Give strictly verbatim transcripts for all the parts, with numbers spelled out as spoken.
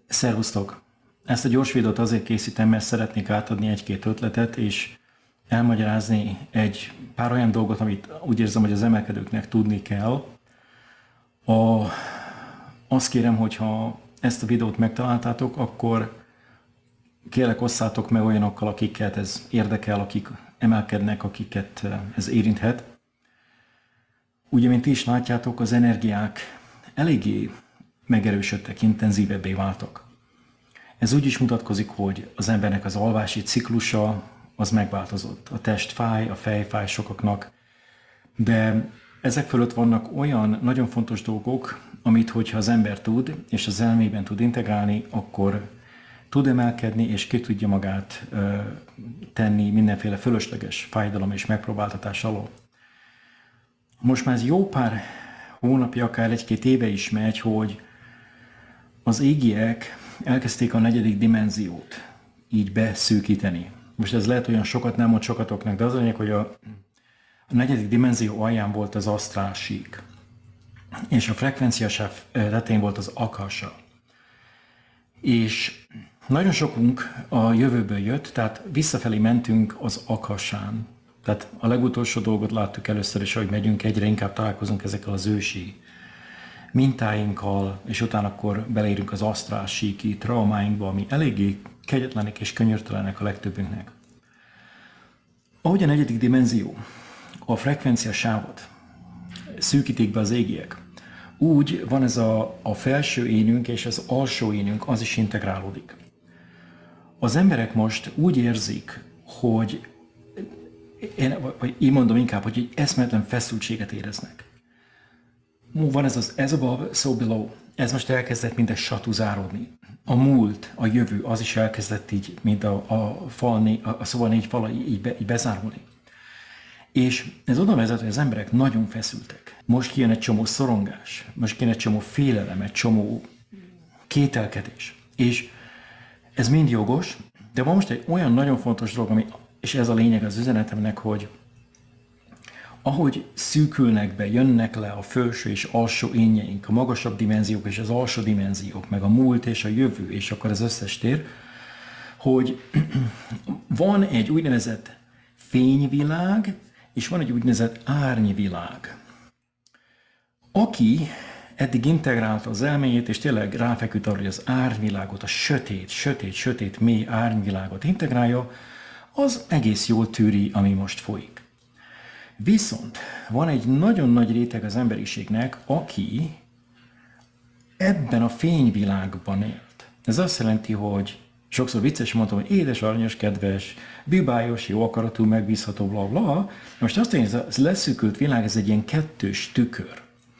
Szervusztok! Ezt a gyors videót azért készítem, mert szeretnék átadni egy-két ötletet, és elmagyarázni egy pár olyan dolgot, amit úgy érzem, hogy az emelkedőknek tudni kell. A, azt kérem, hogyha ezt a videót megtaláltátok, akkor kérlek osszátok meg olyanokkal, akiket ez érdekel, akik emelkednek, akiket ez érinthet. Ugye, mint ti is látjátok, az energiák eléggé megerősödtek, intenzívebbé váltak. Ez úgy is mutatkozik, hogy az embernek az alvási ciklusa az megváltozott. A test fáj, a fej fáj sokaknak, de ezek fölött vannak olyan nagyon fontos dolgok, amit hogyha az ember tud, és az elmében tud integrálni, akkor tud emelkedni, és ki tudja magát ö, tenni mindenféle fölösleges fájdalom és megpróbáltatás alól. Most már ez jó pár hónapja, akár egy-két éve is megy, hogy az égiek elkezdték a negyedik dimenziót így beszűkíteni. Most ez lehet olyan sokat nem mond sokatoknak, de az a lényeg, hogy a, a negyedik dimenzió alján volt az asztrál sík, és a frekvenciasáv tetején volt az akasa. És nagyon sokunk a jövőből jött, tehát visszafelé mentünk az akasán. Tehát a legutolsó dolgot láttuk először is, hogy megyünk, egyre inkább találkozunk ezekkel az ősi mintáinkkal, és utána akkor beleérünk az asztrál síki traumáinkba, ami eléggé kegyetlenek és könyörtelenek a legtöbbünknek. Ahogy a negyedik dimenzió, a frekvencia sávot szűkítik be az égiek, úgy van ez a, a felső énünk és az alsó énünk, az is integrálódik. Az emberek most úgy érzik, hogy, én, vagy így mondom inkább, hogy egy eszméletlen feszültséget éreznek. Van ez az ez above, so below. Ez most elkezdett mind egy satuzárodni. A múlt, a jövő, az is elkezdett így, mint a, a, fal, a, a szóval négy fala így, be, így bezárulni. És ez oda vezet, hogy az emberek nagyon feszültek. Most kijön egy csomó szorongás, most kijön egy csomó félelem, egy csomó kételkedés. És ez mind jogos, de van most egy olyan nagyon fontos dolog, ami, és ez a lényeg az üzenetemnek, hogy ahogy szűkülnek be, jönnek le a felső és alsó énjeink, a magasabb dimenziók és az alsó dimenziók, meg a múlt és a jövő, és akkor az összes tér, hogy van egy úgynevezett fényvilág, és van egy úgynevezett árnyvilág. Aki eddig integrálta az elméjét, és tényleg ráfeküdt arra, hogy az árnyvilágot, a sötét, sötét, sötét, mély árnyvilágot integrálja, az egész jól tűri, ami most folyik. Viszont van egy nagyon nagy réteg az emberiségnek, aki ebben a fényvilágban élt. Ez azt jelenti, hogy sokszor vicces mondom, hogy édes, aranyos, kedves, bűbájos, jó akaratú, megbízható, bla bla. Most azt mondja, hogy ez a leszűkült világ, ez egy ilyen kettős tükör.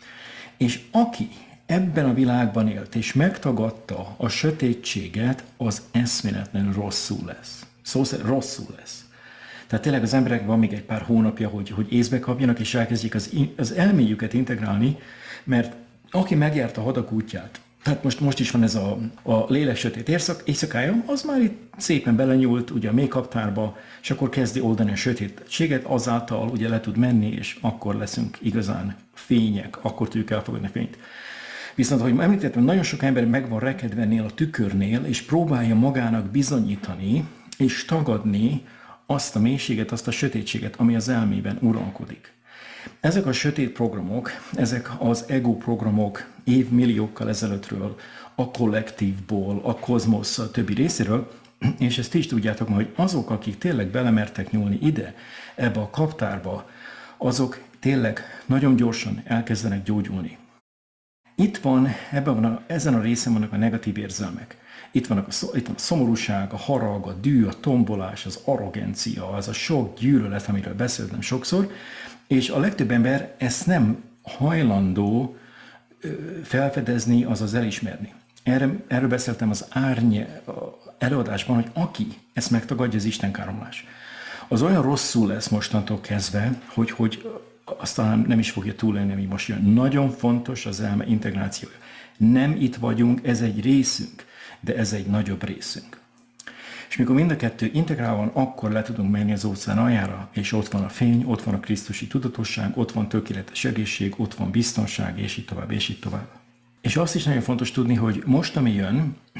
És aki ebben a világban élt, és megtagadta a sötétséget, az eszméletlenül rosszul lesz. Szó szerint rosszul lesz. Tehát tényleg az emberek van még egy pár hónapja, hogy, hogy észbe kapjanak, és elkezdjék az, az elméjüket integrálni, mert aki megjárta a hadak útját, tehát most, most is van ez a, a lélek sötét éjszak, éjszakája, az már itt szépen belenyúlt ugye a mélypaptárba, és akkor kezdi oldani a sötétséget, azáltal ugye le tud menni, és akkor leszünk igazán fények, akkor tudjuk elfogadni a fényt. Viszont, ahogy említettem, nagyon sok ember meg van rekedve ennél a tükörnél, és próbálja magának bizonyítani, és tagadni azt a mélységet, azt a sötétséget, ami az elmében uralkodik. Ezek a sötét programok, ezek az ego programok évmilliókkal ezelőttről, a kollektívból, a kozmosz a többi részéről, és ezt is tudjátok majd, hogy azok, akik tényleg belemertek nyúlni ide, ebbe a kaptárba, azok tényleg nagyon gyorsan elkezdenek gyógyulni. Itt van, ebben van a, ezen a részen vannak a negatív érzelmek. Itt, vannak a, itt van a szomorúság, a harag, a dű, a tombolás, az arrogancia, az a sok gyűlölet, amiről beszéltem sokszor, és a legtöbb ember ezt nem hajlandó felfedezni, azaz elismerni. Erre, erről beszéltem az árny előadásban, hogy aki ezt megtagadja, az istenkáromlás. Az olyan rosszul lesz mostantól kezdve, hogy, hogy aztán nem is fogja túlélni, ami most jön. Nagyon fontos az elme integrációja. Nem itt vagyunk, ez egy részünk, de ez egy nagyobb részünk. És mikor mind a kettő integrál van, akkor le tudunk menni az óceán aljára, és ott van a fény, ott van a krisztusi tudatosság, ott van tökéletes egészség, ott van biztonság, és így tovább, és így tovább. És azt is nagyon fontos tudni, hogy most, ami jön,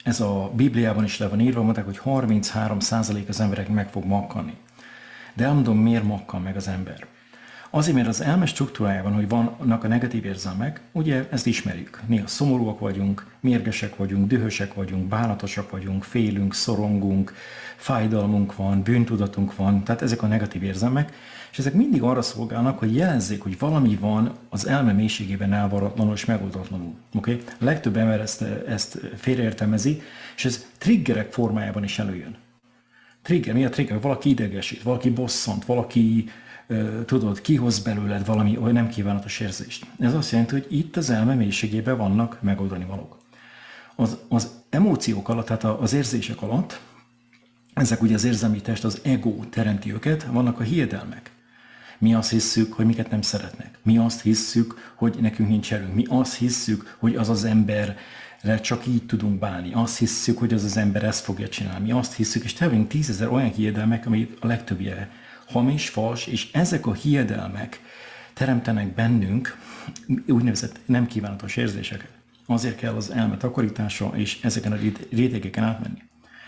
ez a Bibliában is le van írva, mondták, hogy harminchárom százalék az emberek meg fog makkanni. De elmondom, miért makkan meg az ember. Azért, mert az elme struktúrájában, hogy vannak a negatív érzelmek, ugye ezt ismerjük. Néha szomorúak vagyunk, mérgesek vagyunk, dühösek vagyunk, bánatosak vagyunk, félünk, szorongunk, fájdalmunk van, bűntudatunk van, tehát ezek a negatív érzelmek, és ezek mindig arra szolgálnak, hogy jelezzék, hogy valami van az elme mélységében elvaratlanul és megoldatlanul. Okay? A legtöbb ember ezt, ezt félreértelmezi, és ez triggerek formájában is előjön. Trigger, mi a trigger? Valaki idegesít, valaki bosszant, valaki tudod, kihoz belőled valami olyan nem kívánatos érzést. Ez azt jelenti, hogy itt az elme mélységében vannak megoldani valók. Az, az emóciók alatt, tehát az érzések alatt, ezek ugye az érzelmi test, az ego teremti őket, vannak a hiedelmek. Mi azt hisszük, hogy miket nem szeretnek. Mi azt hisszük, hogy nekünk nincs erőnk. Mi azt hisszük, hogy az az emberre csak így tudunk bánni. Azt hisszük, hogy az az ember ezt fogja csinálni. Mi azt hisszük, és te vagyunk tízezer olyan hiedelmek, amit a legtöbbje hamis, fals, és ezek a hiedelmek teremtenek bennünk úgynevezett nem kívánatos érzéseket. Azért kell az elme takarítása, és ezeken a rétegeken átmenni.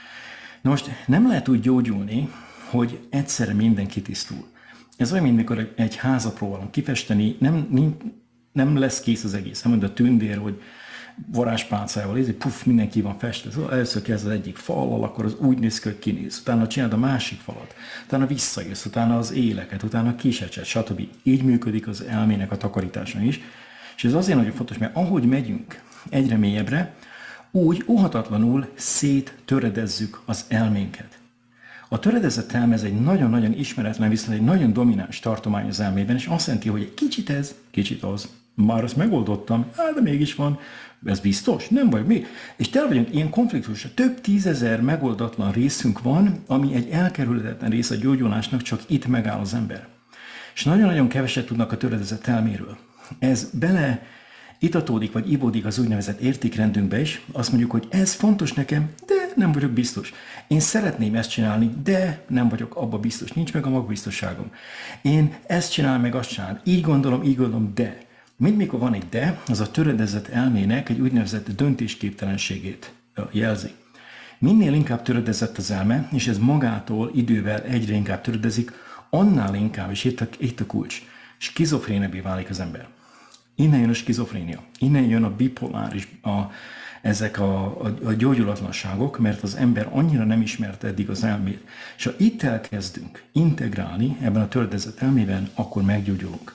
Na most nem lehet úgy gyógyulni, hogy egyszerre minden kitisztul. Ez olyan, mint mikor egy házat próbálom kifesteni, nem, nem, nem lesz kész az egész. Nem mondja a tündér, hogy varázspálcával, ez puff, mindenki van festve. Szóval először kezd az egyik fallal, akkor az úgy néz ki, hogy kinéz. Utána csinálod a másik falat, utána visszajössz, utána az éleket, utána a kisecset, stb. Így működik az elmének a takarítása is. És ez azért nagyon fontos, mert ahogy megyünk egyre mélyebbre, úgy óhatatlanul széttöredezzük az elménket. A töredezett elme ez egy nagyon-nagyon ismeretlen, viszont egy nagyon domináns tartomány az elmében, és azt jelenti, hogy egy kicsit ez, kicsit az. Már ezt megoldottam, hát de mégis van, ez biztos, nem vagy mi. És tele vagyunk ilyen konfliktusra. Több tízezer megoldatlan részünk van, ami egy elkerülhetetlen rész a gyógyulásnak, csak itt megáll az ember. És nagyon-nagyon keveset tudnak a töredezett elméről. Ez bele itatódik, vagy ivódik az úgynevezett értékrendünkbe is. Azt mondjuk, hogy ez fontos nekem, de nem vagyok biztos. Én szeretném ezt csinálni, de nem vagyok abba biztos. Nincs meg a magbiztosságom. Én ezt csinálom, meg azt csinálom. Így gondolom, így gondolom, de. Mind mikor van egy de, az a töredezett elmének egy úgynevezett döntésképtelenségét jelzi. Minél inkább töredezett az elme, és ez magától idővel egyre inkább töredezik, annál inkább, és itt a, itt a kulcs, skizofrénebbé válik az ember. Innen jön a skizofrénia, innen jön a bipoláris, a, ezek a, a, a gyógyulatlanságok, mert az ember annyira nem ismerte eddig az elmét. És ha itt elkezdünk integrálni ebben a töredezett elmében, akkor meggyógyulunk.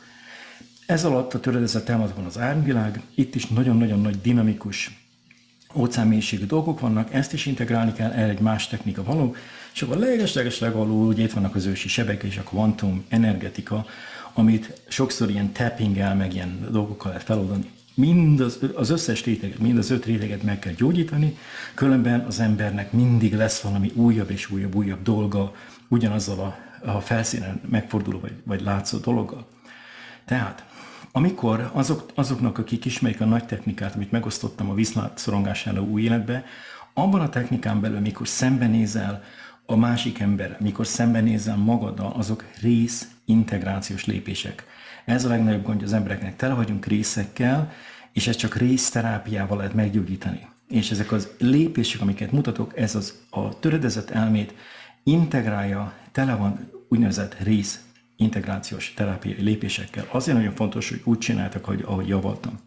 Ez alatt a töredezett elméletben van az árnyvilág, itt is nagyon-nagyon nagy dinamikus óceánmélységű dolgok vannak, ezt is integrálni kell, erre egy más technika való, és akkor leges-leges legalul, ugye itt vannak az ősi sebek és a kvantum energetika, amit sokszor ilyen tappinggel, meg ilyen dolgokkal lehet feloldani. Mind az, az összes réteget, mind az öt réteget meg kell gyógyítani, különben az embernek mindig lesz valami újabb és újabb, újabb dolga, ugyanazzal a, a felszínen megforduló vagy, vagy látszó dologgal. Tehát, amikor azok, azoknak, akik ismerik a nagy technikát, amit megosztottam a viszlátszorongás ellen új életbe, abban a technikán belül, mikor szembenézel a másik ember, mikor szembenézel magaddal, azok rész integrációs lépések. Ez a legnagyobb gondja az embereknek. Tele vagyunk részekkel, és ezt csak részterápiával lehet meggyógyítani. És ezek az lépések, amiket mutatok, ez az a töredezett elmét integrálja, tele van úgynevezett rész integrációs terápiai lépésekkel. Azért nagyon fontos, hogy úgy csináltak, ahogy, ahogy javaltam.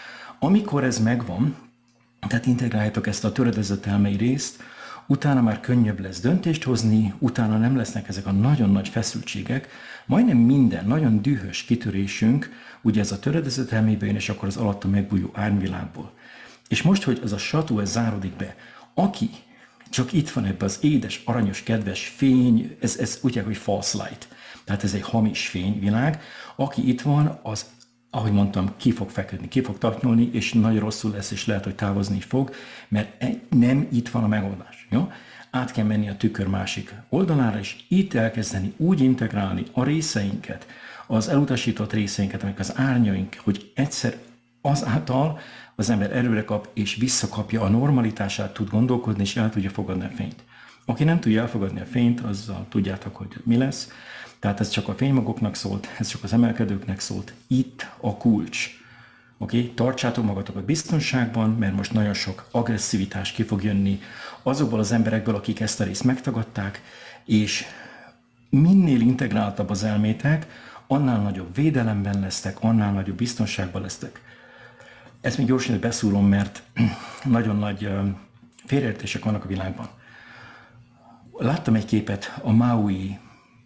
Amikor ez megvan, tehát integráljátok ezt a töredezett elmei részt, utána már könnyebb lesz döntést hozni, utána nem lesznek ezek a nagyon nagy feszültségek, majdnem minden nagyon dühös kitörésünk, ugye ez a töredezett elmébe jön, és akkor az alatta megbújó árnyvilágból. És most, hogy ez a satú, ez zárodik be, aki csak itt van ebben az édes, aranyos, kedves fény, ez, ez úgy hogy false light, tehát ez egy hamis fényvilág, aki itt van, az, ahogy mondtam, ki fog feküdni, ki fog taknyolni, és nagyon rosszul lesz, és lehet, hogy távozni is fog, mert nem itt van a megoldás. Jó? Át kell menni a tükör másik oldalára, és itt elkezdeni úgy integrálni a részeinket, az elutasított részeinket, amik az árnyaink, hogy egyszer azáltal az ember erőre kap, és visszakapja a normalitását, tud gondolkodni, és el tudja fogadni a fényt. Aki nem tudja elfogadni a fényt, azzal tudjátok, hogy mi lesz. Tehát ez csak a fénymagoknak szólt, ez csak az emelkedőknek szólt. Itt a kulcs. Oké, okay? Tartsátok magatokat biztonságban, mert most nagyon sok agresszivitás ki fog jönni azokból az emberekből, akik ezt a részt megtagadták, és minél integráltabb az elmétek, annál nagyobb védelemben lesztek, annál nagyobb biztonságban lesztek. Ezt még gyorsan beszúrom, mert nagyon nagy félreértések vannak a világban. Láttam egy képet a Maui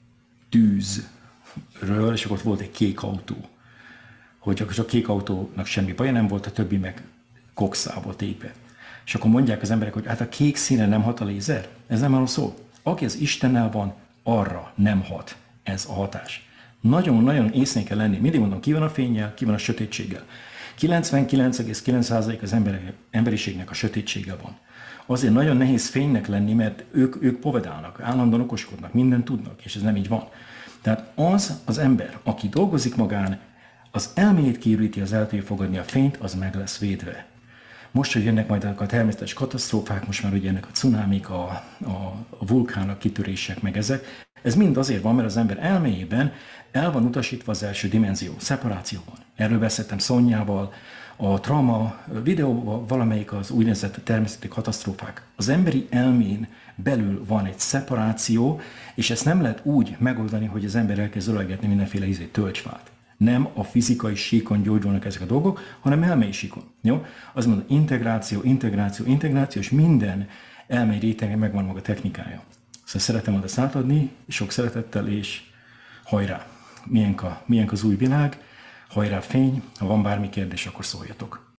tűzről, és akkor ott volt egy kék autó. Hogy csak a kék autónak semmi baja nem volt, a többi meg kokszába tépe. És akkor mondják az emberek, hogy hát a kék színe nem hat a lézer? Ez nem arról szól. Aki az Istennel van, arra nem hat ez a hatás. Nagyon-nagyon észnél kell lenni. Mindig mondom, ki van a fénnyel, ki van a sötétséggel. kilencvenkilenc egész kilenc százalék az ember, emberiségnek a sötétsége van. Azért nagyon nehéz fénynek lenni, mert ők, ők povedálnak, állandóan okoskodnak, mindent tudnak, és ez nem így van. Tehát az az ember, aki dolgozik magán, az elméjét kiüríti, az el tudja fogadni a fényt, az meg lesz védve. Most, hogy jönnek majd a természetes katasztrófák, most már ugye jönnek a cunamik, a, a, a vulkánok, kitörések, meg ezek, ez mind azért van, mert az ember elméjében el van utasítva az első dimenzió, szeparációban. Erről beszéltem Szonyával, a trauma videóban valamelyik az úgynevezett természeti katasztrófák. Az emberi elmén belül van egy szeparáció, és ezt nem lehet úgy megoldani, hogy az ember elkezd ölegetni mindenféle ízét, tölcsfát. Nem a fizikai síkon gyógyulnak ezek a dolgok, hanem elmei síkon. Jó? Azt mondom, integráció, integráció, integráció, és minden elmei rétegen megvan maga technikája. Szóval szeretem oda átadni, sok szeretettel, és hajrá! Milyenk, a, milyenk az új világ, hajrá fény, ha van bármi kérdés, akkor szóljatok.